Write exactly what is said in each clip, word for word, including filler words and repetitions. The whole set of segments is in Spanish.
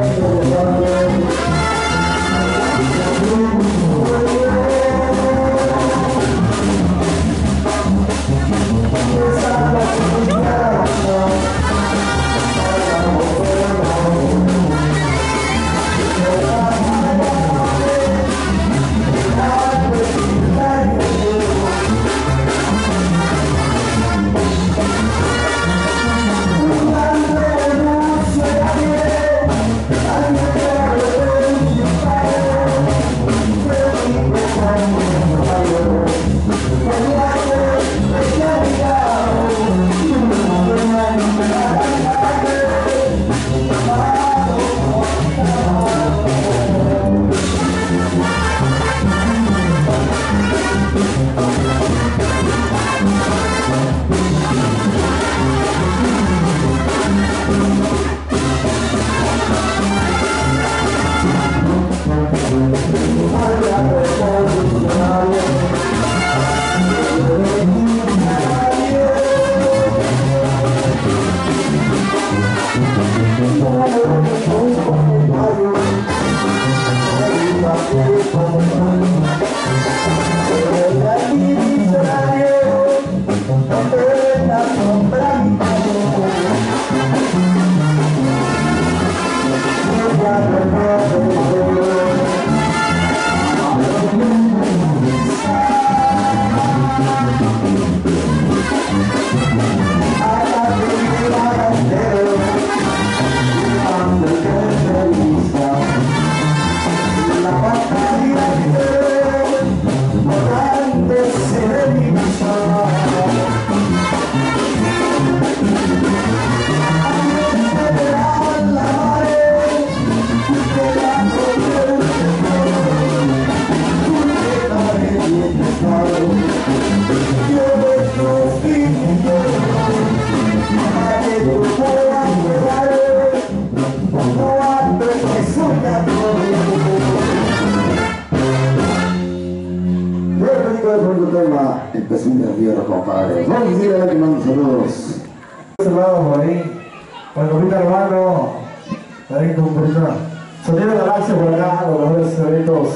Por ahí, con el compita hermano, ahí con compita. Sonido de Galaxia por acá, los mejores eventos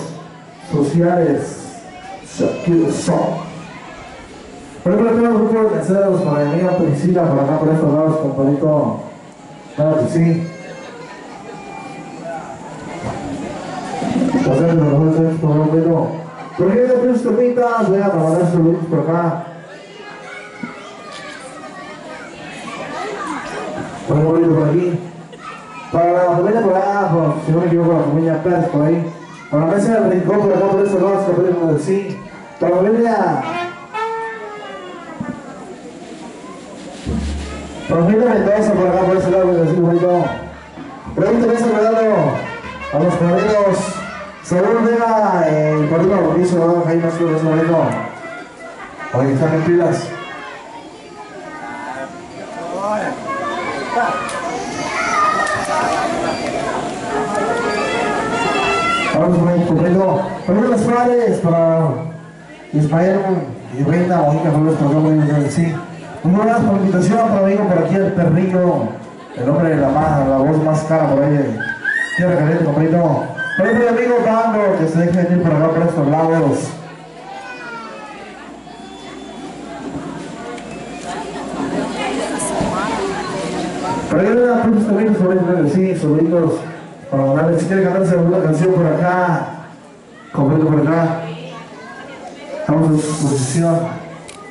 sociales. Shakira Song. Por ejemplo, tengo un grupo de canceros para mi amiga Priscila por acá, por estos lados, compadrito. Claro que sí. Por ejemplo, los mejores eventos por un momento. Por ejemplo, tengo sus comitas, voy a mandar saludos por acá. Muy bonito por aquí. Para la familia por allá, si no me equivoco, la familia Pérez por ahí. Para la mesa del rincón por acá, por esos lados que podemos decir. Para la familia. Para la familia Mendoza por acá, por ese lado, que decimos bonito. Por ahí también saludando a los padrinos. Saúl Vega, el padrino Mauricio, ¿no? Jaime Azul, ese bonito. Para que estén en pilas. Vamos a ver, corriendo. Para las flores, para Ismael y Reina, Mónica Flores, para acá, sí. Un abrazo por la invitación para amigo por aquí, el perrillo, el hombre de la más, la voz más cara por ahí de Tierra Caliente, compadrito. Para mi amigo Cando, que se deje venir por acá por estos lados. Para que vean a puntos también, sobrinos, sí, sobrinos, para mandarles, si quieren cantarse alguna canción por acá, completo por acá, estamos en su posición.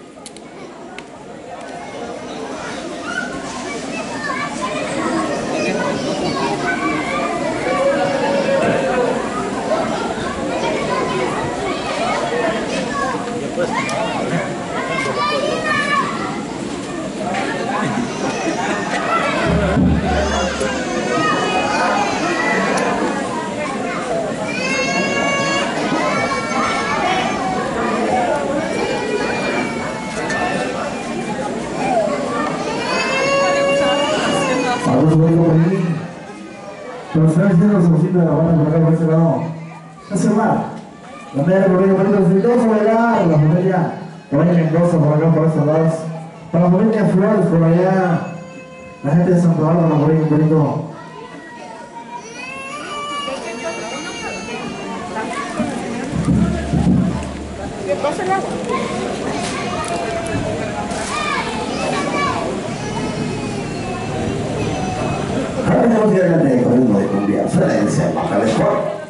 Los tres de los ositos de la banda por acá por ese lado. Hace mal. La media por ahí, por ahí, los Mendoza por allá, la familia Cabaña Mendoza por acá por esos lados. Para la familia Flores por allá. La gente de Santa Bárbara por ahí, un bonito. Vamos adelante con el ritmo de cumbia, Florencia, baja de sport.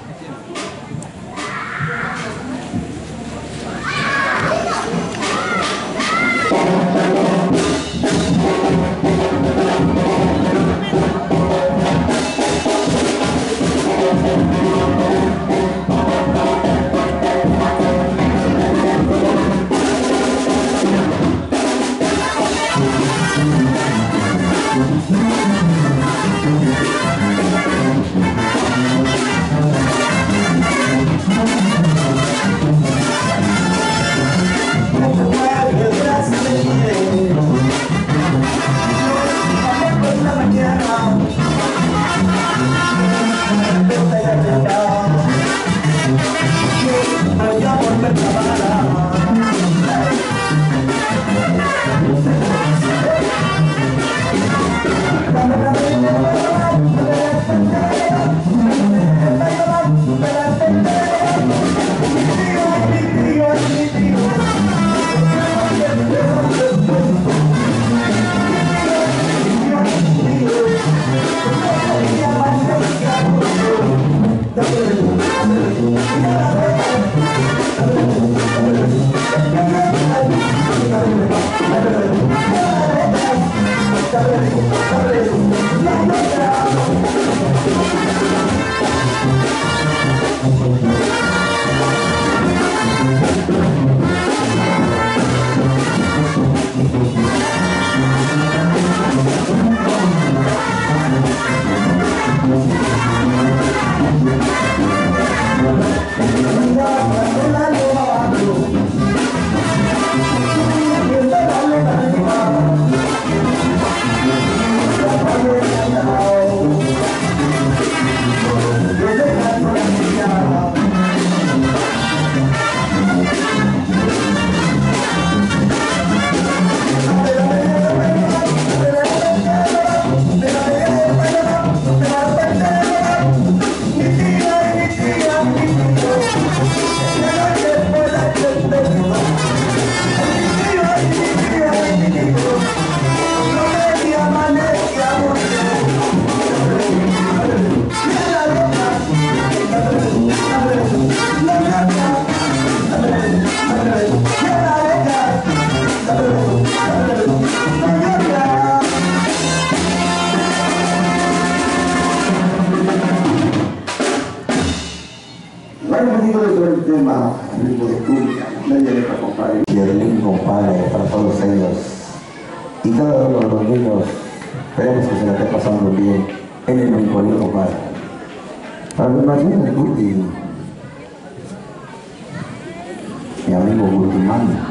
Para todos ellos y cada uno de los niños, esperemos que se la esté pasando bien en el brincolín, compadre. Para los más bien, el Guti, mi amigo Guti Manda.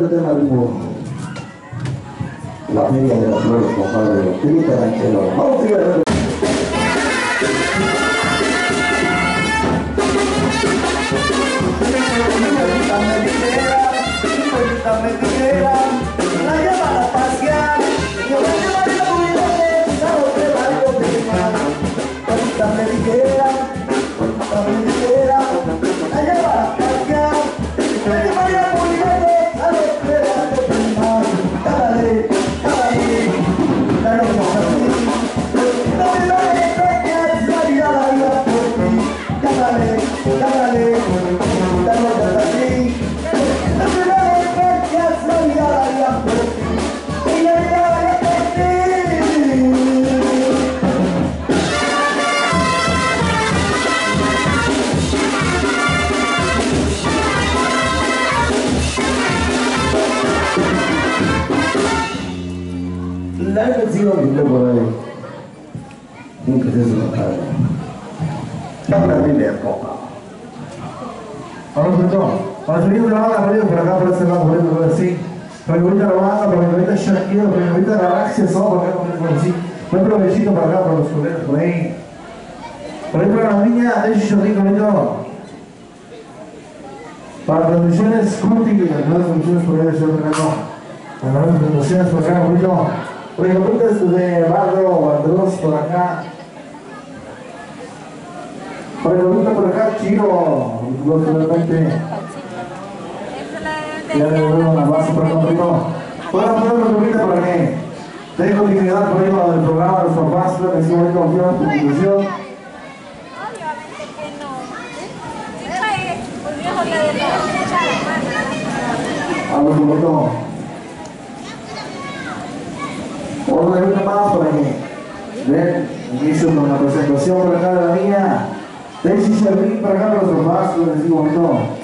el tema ritmo. La feria de las flores, compadre. Qué tranquilo. Vamos a ir a ver. Me dijera, la llevan a pasear, yo la llevaría a un viaje, quizás de barrio de mar. Ahorita me dijera, ahorita me dijera, la llevan a pasear, la llevaría a un viaje, quizás de barrio de mar. Cállale, cállale, la noche es así, no me lo dejes, la vida la vida por ti. Cállale, cállale, la noche es así. La he vencido mi por ahí. Nunca se hizo nada. Habla de la copa. Ahora pronto. Para subir una banda por por acá, por este lado, por ejemplo, así. Para que ahorita la banda, para que ahorita Shakira, para que ahorita la Raxia, todo por acá, por así. Buen provechito para acá, para los colegas, por ahí. Por ahí para la niña, de hecho, rico, bonito. Para transmisiones, Curti, las nuevas transmisiones por ahí de Ciudad de México. Las nuevas transmisiones por acá, bonito. Por ejemplo, desde Barrio, Bandros, por acá. Por ejemplo, por acá, Chiro, realmente. Ya le devuelvo la base por acá, bonito. Bueno, pues una pregunta por aquí. Tengo continuidad por ahí del programa, los papás, creo que sí, bonito, aquí va la conclusión. Obviamente que no. Pues viejo le de la Algo bonito. Otra vez más para que den inicio con la presentación por acá de la niña. Daisy Sherry para acá para los papás, les digo bonito.